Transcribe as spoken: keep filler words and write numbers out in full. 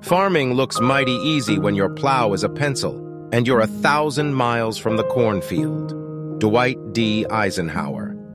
Farming looks mighty easy when your plow is a pencil and you're a thousand miles from the cornfield. Dwight D. Eisenhower.